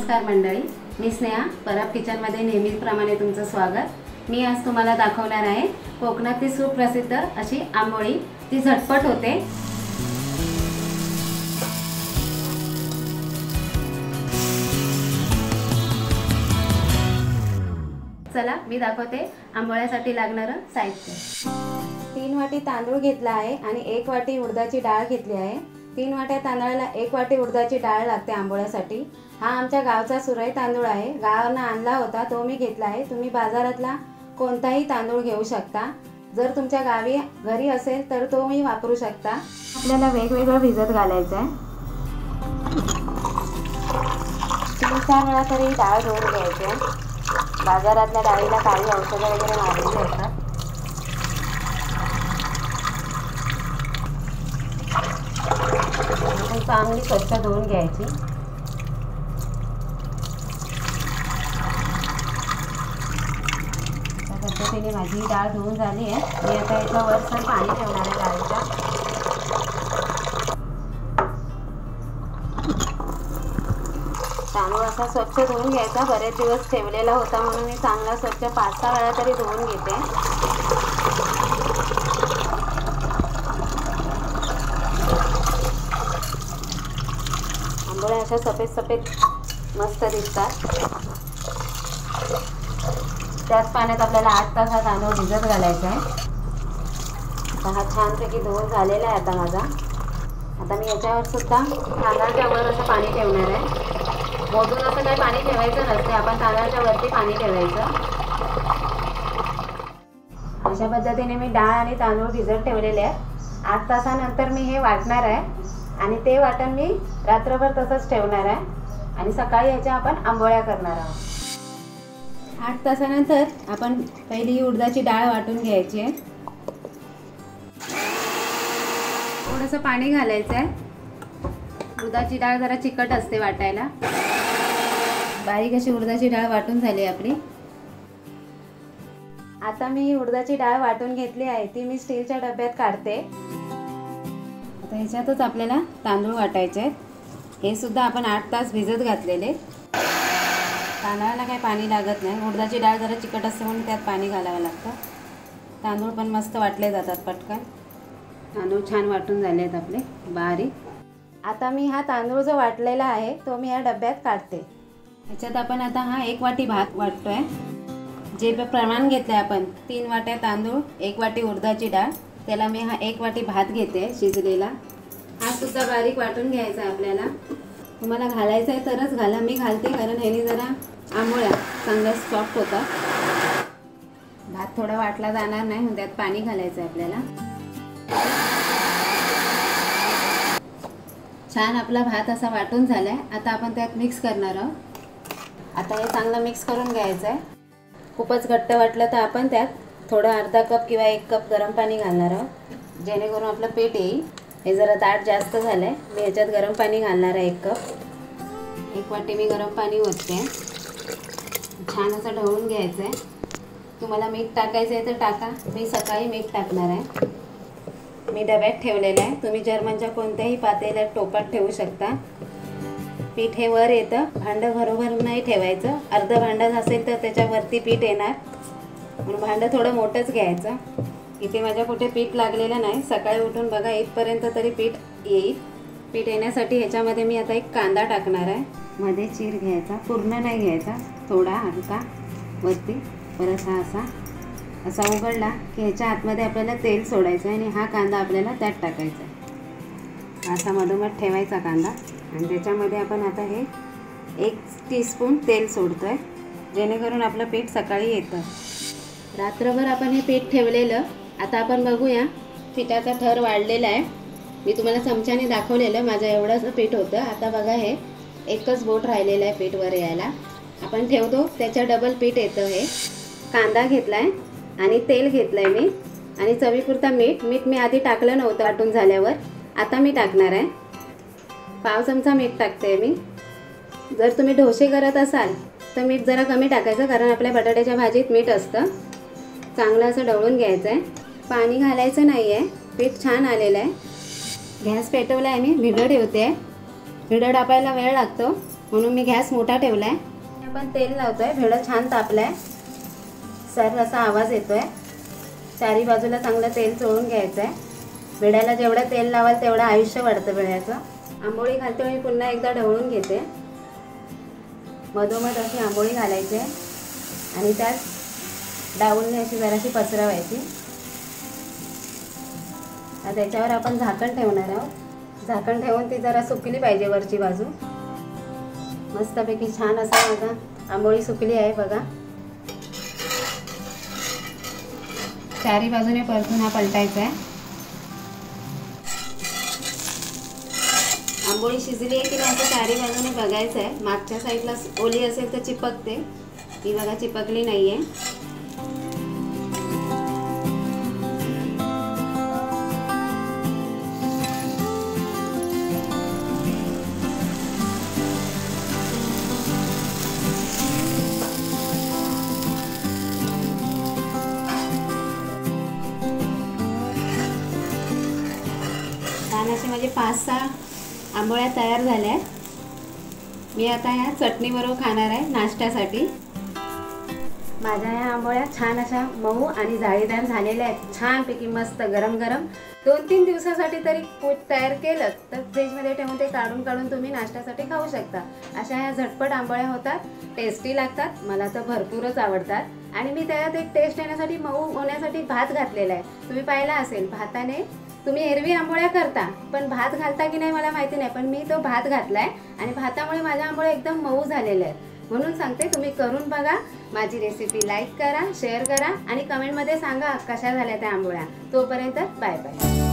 नमस्कार मंडळी, मी स्नेहा परब किचनमध्ये नेहमीप्रमाणे तुमचं स्वागत। मी आज तुम्हाला दाखवणार आहे कोकणातली सुप्रसिद्ध अशी आंबोळी। ती झटपट होते। चला मी दाखवते आंबोळ्यासाठी लागणारं साहित्य। 3 वाटी तांदूळ घेतला आहे आणि 1 वाटी उडदाची डाळ घेतली आहे। 3 वाट्या तांदळाला 1 वाटी उडदाची डाळ लागते आंबोळ्यासाठी। हा आमच्या गावचा सुरई तांदूळ आहे, गावानं आणला होता तो मी घेतला आहे। तुम्ही बाजारातला कोणताही तांदूळ घेऊ शकता। जर तुमच्या गावी घरी असेल तर तो मी वापरू शकता। आपल्याला वेगवेगळं भिजत घालायचं आहे। 3-4 वेळा तरी डाळ धुवून घ्यायची आहे। बाजारातल्या डाळीला काही औषधं वगैरे मारलेली असतात। चांगली स्वच्छ धुवून घ्यायची। त्या पद्धतीने माझी डाळ धुवून झाली आहे। मी आता याच्या वरसर पाणी ठेवणार आहे डाळीच्या। तांदूळ असा स्वच्छ धुवून घ्यायचा। बरेच दिवस ठेवलेला होता म्हणून मी चांगला स्वच्छ 5-6 वेळा तरी धुवून घेते। आंबोळ्या अशा सफेद सफेद मस्त दिसतात। त्याच पाण्यात आपल्याला 8 तास हा तांदूळ भिजत घालायचा आहे। आता हा छानपैकी धुवून झालेला आहे आता माझा। आता मी याच्यावर सुद्धा तांदळाच्या वर असं पाणी ठेवणार आहे। मोठून असं काही पाणी ठेवायचं नसते, आपण तांदळाच्या वरती पाणी ठेवायचं। अशा पद्धतीने मी डाळ आणि तांदूळ भिजत ठेवलेले आहेत। 8 तासानंतर मी हे वाटणार आहे आणि ते वाटण मी रात्रभर तसंच ठेवणार आहे आणि सकाळी याच्या आपण आंबोळ्या करणार आहोत। 8 तासानंतर आपण पहिली उडदाची डाळ वाटून घ्यायची आहे। थोडंसं पाणी घालायचं आहे। उडदाची डाळ जरा चिकट असते वाटायला। बारीक अशी उडदाची डाळ वाटून झाली आपली। आता मी उडदाची डाळ वाटून घेतली आहे, ती मी स्टीलच्या डब्यात काढते। आता ह्याच्यातच आपल्याला तांदूळ वाटायचे आहेत। हे सुद्धा आपण 8 तास भिजत घातलेले। तांदळाला काही पाणी लागत नाही, उडदाची डाळ जरा चिकट असते म्हणून त्यात पाणी घालावं लागतं। तांदूळ पण मस्त वाटले जातात पटकन। तांदूळ छान वाटून झाले आहेत आपले बारीक। आता मी हा तांदूळ जो वाटलेला आहे तो मी या डब्यात काढते। ह्याच्यात आपण आता हा 1 वाटी भात वाटतोय। जे प्रमाण घेतलंय आपण 3 वाट्या तांदूळ 1 वाटी उडदाची डाळ, त्याला मी हा 1 वाटी भात घेते शिजलेला। हा सुद्धा बारीक वाटून घ्यायचा आहे आपल्याला। तुम्हाला घालायचा आहे तरच घाला, मी घालते कारण ह्याने जरा आंबोळ्या चांगल्या सॉफ्ट होतात। भात थोडा वाटला जाणार नाही म्हणून त्यात पाणी घालायचं आहे आपल्याला। छान आपला भात असा वाटून झालाय। आता आपण त्यात मिक्स करणार आहोत। आता हे चांगलं मिक्स करून घ्यायचं आहे। खूपच घट्ट वाटलं तर आपण त्यात थोडं अर्धा कप किंवा 1 कप गरम पाणी घालणार आहोत, जेणेकरून आपलं पीठ येईल। हे जरा दाट जास्त झालंय, मी याच्यात गरम पाणी घालणार आहे 1 कप। 1 वाटी मी गरम पाणी ओतते। छान असं ढवळून घ्यायचं आहे। तुम्हाला मीठ टाकायचं आहे तर टाका, मी सकाळी मीठ टाकणार आहे। मी डब्यात ठेवलेलं आहे, तुम्ही जर्मनच्या कोणत्याही पातेल्यात टोपात ठेवू शकता। पीठ हे वर येतं, भांडं भरोभर नाही ठेवायचं। अर्धं भांडं असेल तर त्याच्यावरती पीठ येणार म्हणून भांडं थोडं मोठंच घ्यायचं। इथे माझ्या कुठे पीठ लागलेलं नाही, सकाळी उठून बघा इथपर्यंत तरी पीठ येईल। पीठ येण्यासाठी ह्याच्यामध्ये मी आता 1 कांदा टाकणार आहे। मध्ये चीर घ्यायचा, पूर्ण नाही घ्यायचा, थोडा हलका वरती। परत हा असा उघडला की ह्याच्या आतमध्ये आपल्याला तेल सोडायचं आहे आणि हा कांदा आपल्याला त्यात टाकायचा आहे। असा मधोमध ठेवायचा कांदा आणि त्याच्यामध्ये आपण आता हे 1 टीस्पून तेल सोडतोय, जेणेकरून आपलं पीठ सकाळी येतं। रात्रभर आपण हे पीठ ठेवलेलं। आता आपण बघूया, पिठाचा थर वाढलेला आहे। मी तुम्हाला चमच्याने दाखवलेलं माझं एवढंच पीठ होतं। आता बघा हे एकच बोट राहिलेलं आहे पीठ वर यायला। आपण ठेवतो त्याच्या डबल पीठ येतं। हे कांदा घेतला आहे आणि तेल घेतलं आहे मी आणि चवीपुरता मीठ मी आधी टाकलं नव्हतं वाटून झाल्यावर, आता मी टाकणार आहे। पाव चमचा मीठ टाकते मी। जर तुम्ही डोसे करत असाल तर मीठ जरा कमी टाकायचं, कारण आपल्या बटाट्याच्या भाजीत मीठ असतं। चांगलं असं ढवळून घ्यायचं आहे। पाणी घालायचं नाही आहे, पीठ छान आलेलं आहे। गॅस पेटवला आहे मी, भिडं ठेवते। भिडं टाकायला वेळ लागतो म्हणून मी गॅस मोठा ठेवला आहे. आपण तेल लावतोय. भेडं छान तापलाय. सर असा आवाज येतोय. चारी बाजूला चांगलं तेल चोळून घ्यायचं आहे. भेड्याला जेवढं तेल लावाल तेवढं आयुष्य वाढतं भेड्याचं. आंबोळी घालते मी पुन्हा एकदा ढवळून घेते. मधोमध अशी आंबोळी घालायची आणि त्यात डावलने अशी जराशी पसरवायची. आता त्याच्यावर आपण झाकण ठेवणार आहोत. झाकण ठेवून ती जरा सुकली पाहिजे वरची बाजू. मस्तपैकी छान असा बघा आंबोळी सुकली आहे बघा. चारी बाजूने परतून हा पलटायचा आहे. आंबोळी शिजली आहे की नाही असं चारी बाजूने बघायचं आहे. मागच्या साईडला ओली असेल तर चिपकते. ही बघा चिपकली नाही आहे. छान असे माझे 5-6 आंबोळ्या तयार झाल्या आहेत. मी आता ह्या चटणीबरोबर खाणार आहे नाश्त्यासाठी. माझ्या ह्या आंबोळ्या छान अशा मऊ आणि जाळीदार झालेल्या आहेत. छानपैकी मस्त गरम गरम 2-3 दिवसासाठी तरी पीठ तयार केलं तर फ्रीजमध्ये ठेवून ते काढून तुम्ही नाश्त्यासाठी खाऊ शकता. अशा ह्या झटपट आंबोळ्या होतात. टेस्टी लागतात. मला तर भरपूरच आवडतात. आणि मी त्यात एक टेस्ट येण्यासाठी मऊ होण्यासाठी भात घातलेला आहे. तुम्ही पाहिला असेल भाताने तुम्ही एरवी आंबोळ्या करता पण भात घालता की नाही मला माहिती नाही. पण मी तो भात घातलाय आणि भातामुळे माझ्या आंबोळ्या एकदम मऊ झालेल्या आहेत. म्हणून सांगते तुम्ही करून बघा. माझी रेसिपी लाईक करा, शेअर करा आणि कमेंटमध्ये सांगा कशा झाल्या त्या आंबोळ्या. तोपर्यंत बाय बाय.